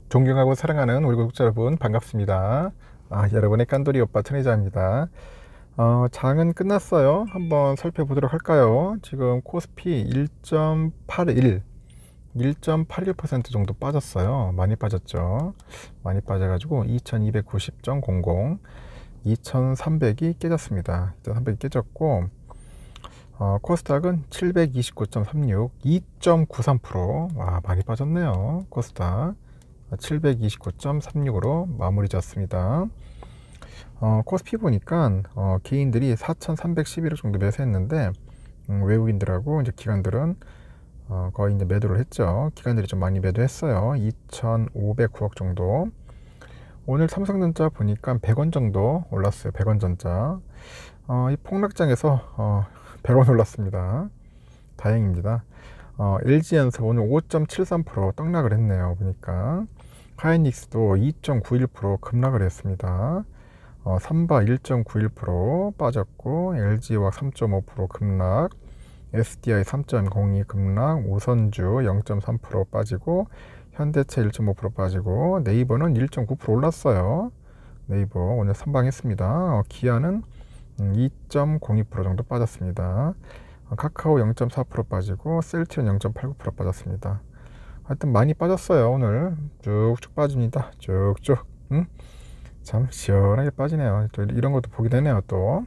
존경하고 사랑하는 우리 구독자 여러분 반갑습니다. 여러분의 깐돌이 오빠 천혜자입니다. 장은 끝났어요. 한번 살펴보도록 할까요? 지금 코스피 1.81% 정도 빠졌어요. 많이 빠졌죠. 많이 빠져가지고 2290.00 2300이 깨졌습니다. 2300이 깨졌고 코스닥은 729.36 2.93%. 와, 많이 빠졌네요. 코스닥 729.36으로 마무리 졌습니다. 코스피 보니까 개인들이 4,311억 정도 매수했는데 외국인들하고 이제 기관들은 거의 이제 매도를 했죠. 기관들이 좀 많이 매도했어요. 2,509억 정도. 오늘 삼성전자 보니까 100원 정도 올랐어요. 100원 전자. 이 폭락장에서 100원 올랐습니다. 다행입니다. LG엔서 오늘 5.73% 떡락을 했네요. 보니까 하이닉스도 2.91% 급락을 했습니다. 삼바 1.91% 빠졌고 LG화학 3.5% 급락, SDI 3.02 급락, 우선주 0.3% 빠지고 현대차 1.5% 빠지고 네이버는 1.9% 올랐어요. 네이버 오늘 선방했습니다. 기아는 2.02% 정도 빠졌습니다. 카카오 0.4% 빠지고 셀트리온 0.89% 빠졌습니다. 하여튼 많이 빠졌어요. 오늘 쭉쭉 빠집니다. 쭉쭉. 참 시원하게 빠지네요. 또 이런 것도 보게 되네요. 또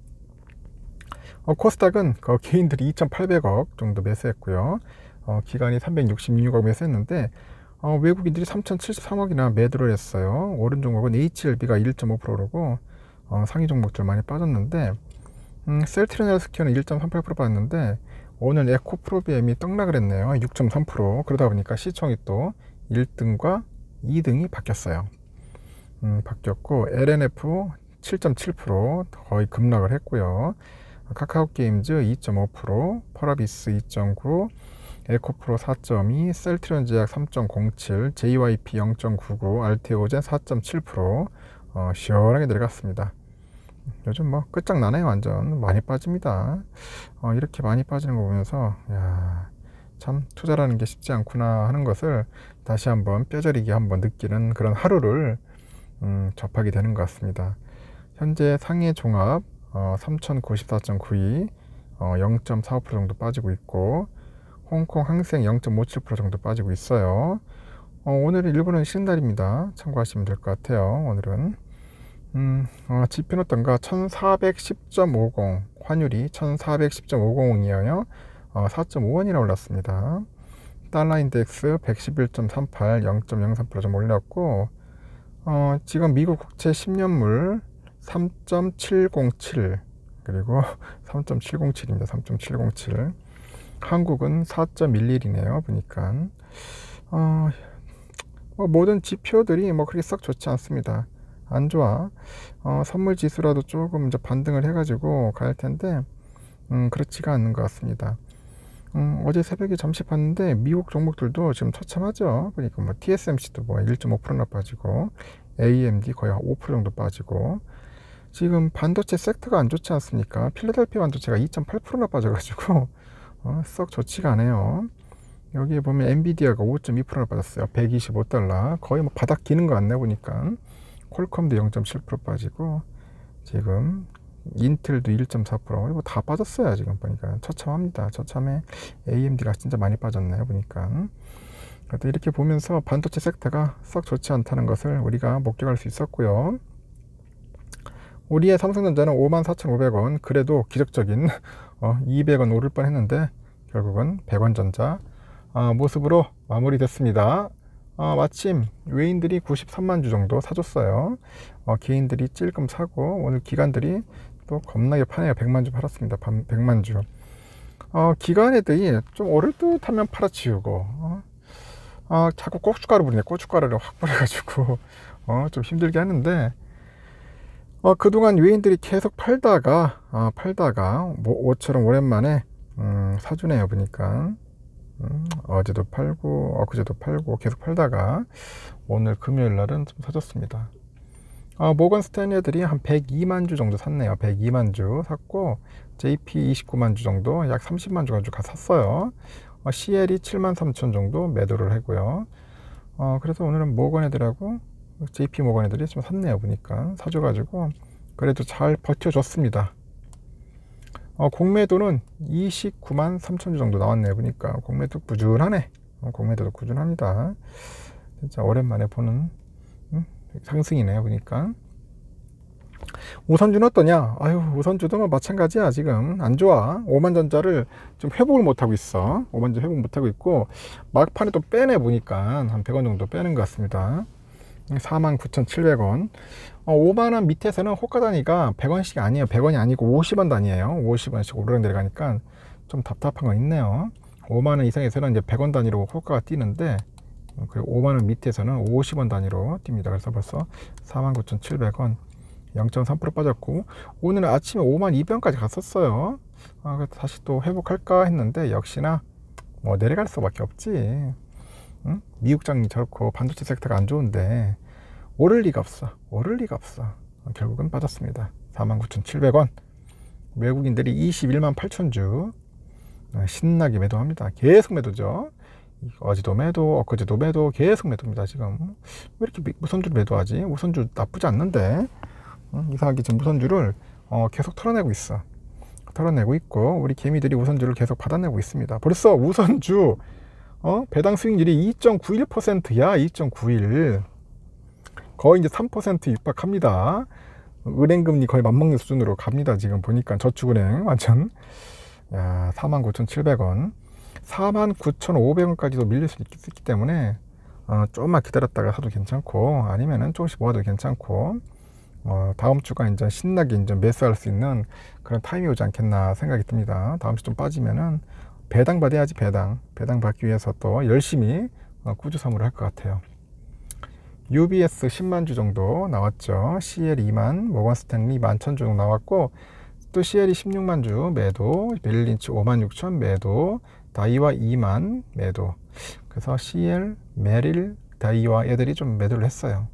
코스닥은 개인들이 2,800억 정도 매수했고요. 기관이 366억 매수했는데 외국인들이 3,073억이나 매도를 했어요. 오른 종목은 HLB가 1.5%고 상위 종목들 많이 빠졌는데 셀트리온 헬스케어는 1.38% 빠졌는데 오늘 에코프로비엠이 떡락을 했네요. 6.3%. 그러다 보니까 시총이 또 1등과 2등이 바뀌었어요. 바뀌었고 LNF 7.7% 거의 급락을 했고요. 카카오게임즈 2.5%, 펄아비스 2.9%, 에코프로 4.2%, 셀트리온 제약 3.07%, JYP 0.99%, 알테오젠 4.7%. 시원하게 내려갔습니다. 요즘 뭐 끝장나네요. 완전 많이 빠집니다. 이렇게 많이 빠지는 거 보면서 참 투자라는 게 쉽지 않구나 하는 것을 다시 한번 뼈저리게 한번 느끼는 그런 하루를 접하게 되는 것 같습니다. 현재 상해 종합 3094.92 0.45% 정도 빠지고 있고 홍콩 항생 0.57% 정도 빠지고 있어요. 오늘은 일본은 쉬는 날입니다. 참고하시면 될 것 같아요. 오늘은 지표는 어떤가? 1410.50 환율이 1410.50이에요. 4.5원이나 올랐습니다. 달러 인덱스 111.38 0.03% 좀 올렸고 지금 미국 국채 10년물 3.707 그리고 3.707입니다. 3.707. 한국은 4.11이네요. 보니까 모든 지표들이 그렇게 썩 좋지 않습니다. 안 좋아. 선물 지수라도 조금 이제 반등을 해가지고 갈 텐데 그렇지가 않는 것 같습니다. 어제 새벽에 잠시 봤는데 미국 종목들도 지금 처참하죠. 그러니까 뭐 TSMC도 뭐 1.5%나 빠지고 AMD 거의 5% 정도 빠지고 지금 반도체 섹터가 안 좋지 않습니까? 필라델피아 반도체가 2.8%나 빠져가지고 썩 좋지가 않아요. 여기에 보면 엔비디아가 5.2%나 빠졌어요. 125달러. 거의 뭐 바닥 기는 것 같네 보니까. 퀄컴도 0.7% 빠지고 지금 인텔도 1.4% 뭐 다 빠졌어요. 지금 보니까 처참합니다. 처참해. AMD가 진짜 많이 빠졌네요. 보니까. 이렇게 보면서 반도체 섹터가 썩 좋지 않다는 것을 우리가 목격할 수 있었고요. 우리의 삼성전자는 54,500원 그래도 기적적인 200원 오를 뻔 했는데 결국은 100원 전자 모습으로 마무리됐습니다. 마침 외인들이 93만 주 정도 사줬어요. 개인들이 찔끔 사고 오늘 기관들이 또 겁나게 파네요. 100만 주 팔았습니다. 100만 주. 기관 애들이 좀 오를 듯 하면 팔아치우고 자꾸 고춧가루 뿌리네. 고춧가루를 확 뿌려가지고 좀 힘들게 하는데 그동안 외인들이 계속 팔다가 뭐 옷처럼 오랜만에 사주네요. 보니까 어제도 팔고 엊그제도 팔고 계속 팔다가 오늘 금요일 날은 좀 사줬습니다. 모건 스탠리 애들이 한 102만 주 정도 샀네요. 102만 주 샀고 JP 29만 주 정도 약 30만 주 가지고 샀어요. CL이 7만 3천 정도 매도를 하고요. 그래서 오늘은 모건 애들하고 JP 모건 애들이 좀 샀네요. 보니까 사줘가지고 그래도 잘 버텨줬습니다. 공매도는 29만 3천 주 정도 나왔네요. 보니까 공매도 꾸준하네. 공매도도 꾸준합니다. 진짜 오랜만에 보는 상승이네요. 보니까 우선주는 어떠냐? 아유, 우선주도 뭐 마찬가지야. 지금 안 좋아. 오만전자를 좀 회복을 못하고 있어. 오만전자 회복 못하고 있고 막판에 또 빼내 보니까 한 100원 정도 빼는 것 같습니다. 49,700원. 5만원 밑에서는 호가 단위가 100원씩이 아니에요. 100원이 아니고 50원 단위에요. 50원씩 오르락 내려가니까 좀 답답한 거 있네요. 5만원 이상에서는 이제 100원 단위로 호가가 뛰는데, 그리고 5만원 밑에서는 50원 단위로 뜁니다. 그래서 벌써 49,700원, 0.3% 빠졌고, 오늘 아침에 52,000원까지 갔었어요. 그래서 다시 또 회복할까 했는데 역시나 뭐 내려갈 수밖에 없지. 응? 미국 장이 저렇고 반도체 섹터가 안 좋은데 오를 리가 없어. 오를 리가 없어. 결국은 빠졌습니다. 49,700원. 외국인들이 21만 8천 주 신나게 매도합니다. 계속 매도죠. 어제도 매도, 엊그제도 매도, 계속 매도입니다. 지금 왜 이렇게 우선주를 매도하지? 우선주 나쁘지 않는데 이상하게 지금 우선주를 계속 털어내고 있어. 털어내고 있고 우리 개미들이 우선주를 계속 받아내고 있습니다. 벌써 우선주 배당 수익률이 2.91%야. 2.91. 거의 이제 3% 육박합니다. 은행금리 거의 맞먹는 수준으로 갑니다. 지금 보니까 저축은행 완전. 야, 49,700원. 49,500원까지도 밀릴 수 있기 때문에 조금만 기다렸다가 사도 괜찮고, 아니면은 조금씩 모아도 괜찮고, 다음 주가 이제 신나게 이제 매수할 수 있는 그런 타임이 오지 않겠나 생각이 듭니다. 다음 주 좀 빠지면은 배당 받아야지. 배당 받기 위해서 또 열심히 꾸준히 사물을 할 것 같아요. UBS 10만 주 정도 나왔죠. CL 2만, 모건 스탠리 11,000주 정도 나왔고, 또 CL이 16만 주 매도, 멜린치 5만 6천 매도, 다이와 2만 매도. 그래서 CL, 메릴, 다이와 애들이 좀 매도를 했어요.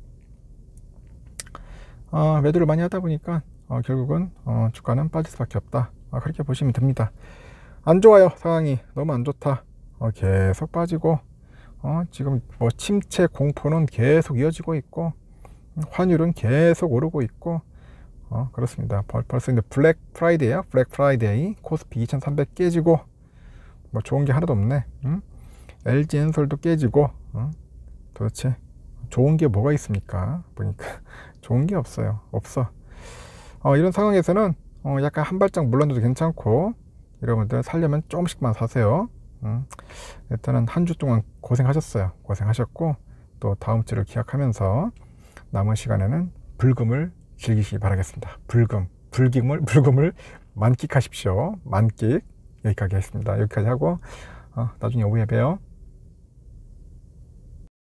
매도를 많이 하다 보니까 결국은 주가는 빠질 수밖에 없다. 그렇게 보시면 됩니다. 안 좋아요. 상황이 너무 안 좋다. 계속 빠지고 지금 뭐 침체 공포는 계속 이어지고 있고, 환율은 계속 오르고 있고, 그렇습니다. 벌써 이제 블랙 프라이데이야. 블랙 프라이데이. 코스피 2300 깨지고 뭐 좋은 게 하나도 없네. LG 엔솔도 깨지고, 도대체 좋은 게 뭐가 있습니까? 보니까 좋은 게 없어요. 없어. 이런 상황에서는 약간 한 발짝 물러나도 괜찮고, 여러분들 살려면 조금씩만 사세요. 일단은 한 주 동안 고생하셨어요. 고생하셨고, 또 다음 주를 기약하면서 남은 시간에는 불금을 즐기시기 바라겠습니다. 불금을 만끽하십시오. 만끽. 여기까지 하겠습니다. 여기까지 하고 나중에 오후에 봬요.